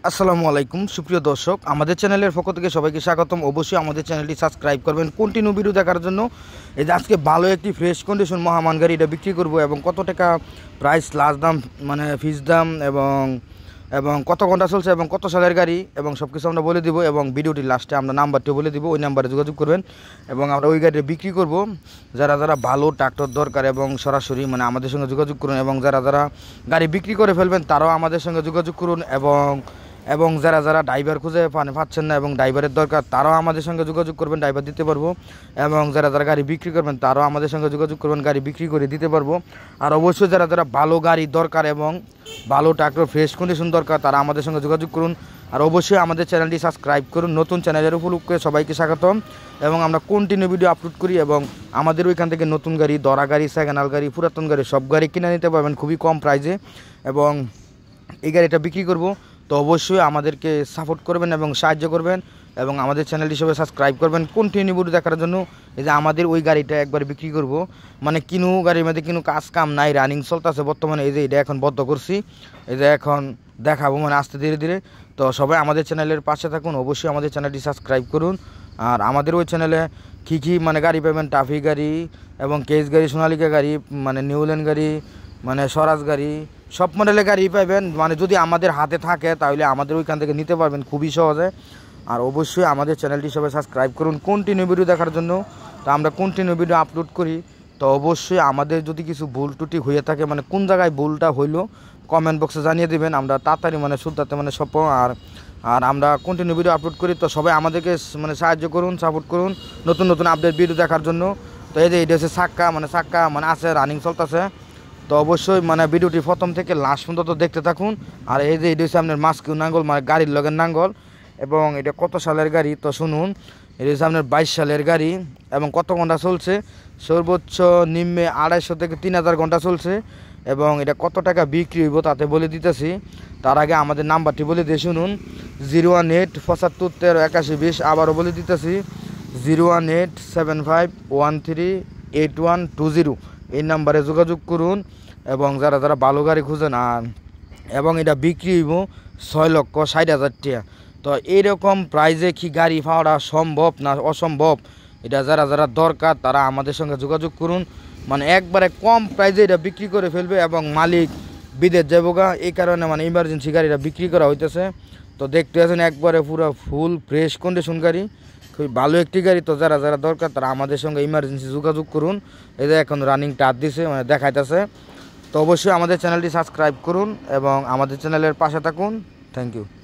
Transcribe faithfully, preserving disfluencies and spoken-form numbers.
আসসালামু আলাইকুম সুপ্রিয় দর্শক, আমাদের চ্যানেলের পক্ষ থেকে সবাইকে স্বাগতম। অবশ্যই আমাদের চ্যানেলটি সাবস্ক্রাইব করবেন কন্টিনিউ ভিডিও দেখার জন্য। এই যে আজকে ভালো একটি ফ্রেশ কন্ডিশন মহামান গাড়ি এটা বিক্রি করব এবং কত টাকা প্রাইস, লাস্ট দাম মানে ফিস দাম এবং এবং কত ঘন্টা চলছে এবং কত সালের গাড়ি এবং সব কিছু আমরা বলে দিব এবং ভিডিওটির লাস্টে আমরা নাম্বারটিও বলে দিব, ওই নাম্বারে যোগাযোগ করবেন এবং আমরা ওই গাড়িটা বিক্রি করব। যারা যারা ভালো ট্রাক্টর দরকার এবং সরাসরি মানে আমাদের সঙ্গে যোগাযোগ করুন এবং যারা যারা গাড়ি বিক্রি করে ফেলবেন তারাও আমাদের সঙ্গে যোগাযোগ করুন এবং এবং যারা যারা ড্রাইভার খুঁজে পান পাচ্ছেন না এবং ড্রাইভারের দরকার তারাও আমাদের সঙ্গে যোগাযোগ করবেন, ড্রাইভার দিতে পারবো। এবং যারা যারা গাড়ি বিক্রি করবেন তারাও আমাদের সঙ্গে যোগাযোগ করবেন, গাড়ি বিক্রি করে দিতে পারবো। আর অবশ্যই যারা যারা ভালো গাড়ি দরকার এবং ভালো ট্রাক্টর ফ্রেশ কন্ডিশন দরকার তারা আমাদের সঙ্গে যোগাযোগ করুন। আর অবশ্যই আমাদের চ্যানেলটি সাবস্ক্রাইব করুন। নতুন চ্যানেলের উপলক্ষে সবাইকে স্বাগতম এবং আমরা কন্টিনিউ ভিডিও আপলোড করি এবং আমাদের ওইখান থেকে নতুন গাড়ি, দরা গাড়ি, সেকেন্ড হ্যান্ড গাড়ি, পুরাতন গাড়ি সব গাড়ি কিনে নিতে পারবেন খুবই কম প্রাইসে। এবং এই গাড়িটা বিক্রি করব, তো অবশ্যই আমাদেরকে সাপোর্ট করবেন এবং সাহায্য করবেন এবং আমাদের চ্যানেলটি সবাই সাবস্ক্রাইব করবেন কন্টিনিউ ভিডিও দেখার জন্য। এই যে আমাদের ওই গাড়িটা একবার বিক্রি করব, মানে কিনু গাড়ির মধ্যে কিনু কাজ কাম নাই, রানিং চলতেছে বর্তমানে। এই যে এটা এখন বদ্ধ করছি, এই যে এখন দেখাবো মানে আস্তে ধীরে ধীরে। তো সবাই আমাদের চ্যানেলের পাশে থাকুন, অবশ্যই আমাদের চ্যানেলটি সাবস্ক্রাইব করুন। আর আমাদের ওই চ্যানেলে কী কী মানে গাড়ি পাবেন, টাফি গাড়ি এবং কেস গাড়ি, সোনালিকা গাড়ি, মানে নিউল্যান্ড গাড়ি, মানে স্বরাজ গাড়ি, সব মডেলের গাড়ি পাবেন। মানে যদি আমাদের হাতে থাকে তাহলে আমাদের ওইখান থেকে নিতে পারবেন খুবই সহজে। আর অবশ্যই আমাদের চ্যানেলটি সবাই সাবস্ক্রাইব করুন কন্টিনিউ ভিডিও দেখার জন্য। তো আমরা কন্টিনিউ ভিডিও আপলোড করি, তো অবশ্যই আমাদের যদি কিছু ভুল ত্রুটি হয়ে থাকে, মানে কোন জায়গায় ভুলটা হইলো কমেন্ট বক্সে জানিয়ে দেবেন, আমরা তাড়াতাড়ি মানে শুধরাতে মানে সব। আর আর আমরা কন্টিনিউ ভিডিও আপলোড করি, তো সবাই আমাদেরকে মানে সাহায্য করুন, সাপোর্ট করুন নতুন নতুন আপডেট ভিডিও দেখার জন্য। তো এই যে এটা হচ্ছে চাক্কা, মানে চাক্কা মানে আছে, রানিং চলতেছে। তো অবশ্যই মানে ভিডিওটি প্রথম থেকে লাস্ট পর্যন্ত দেখতে থাকুন। আর এই যে এটা হচ্ছে আপনার মাস্কিউ নাঙ্গল, মানে গাড়ির লগের নাঙ্গল। এবং এটা কত সালের গাড়ি তো শুনুন। এটা হচ্ছে আপনার বাইশ সালের গাড়ি এবং কত ঘন্টা চলছে, সর্বোচ্চ নিম্নে আড়াইশো থেকে তিন হাজার ঘন্টা চলছে। এবং এটা কত টাকা বিক্রি হইব তাতে বলে দিতেছি, তার আগে আমাদের নাম্বারটি বলে দিয়ে শুনুন। জিরো ওয়ান এইট পঁচাত্তর তেরো একাশি বিশ, আবারও বলে দিতেছি zero one eight seven five one three eight one two zero, এই নাম্বারে যোগাযোগ করুন। এবং যারা যারা ভালো গাড়ি খুঁজেন আর এবং এটা বিক্রি হইব ছয় লক্ষ ষাট হাজার টাকা। তো এইরকম প্রাইজে কি গাড়ি পাওয়াটা সম্ভব না অসম্ভব, এটা যারা যারা দরকার তারা আমাদের সঙ্গে যোগাযোগ করুন। মানে একবারে কম প্রাইজে এটা বিক্রি করে ফেলবে এবং মালিক বিদেশ যাবো গা, এই কারণে মানে ইমার্জেন্সি গাড়িটা বিক্রি করা হইতেছে। তো দেখতে আছেন একবারে পুরো ফুল ফ্রেশ কন্ডিশন গাড়ি, খুবই ভালো একটি গাড়ি। তো যারা যারা দরকার তারা আমাদের সঙ্গে ইমার্জেন্সি যোগাযোগ করুন। এই যে এখন রানিং টাচ দিছে মানে দেখাইতেছে। তো অবশ্যই আমাদের চ্যানেলটি সাবস্ক্রাইব করুন এবং আমাদের চ্যানেলের পাশে থাকুন। Thank you.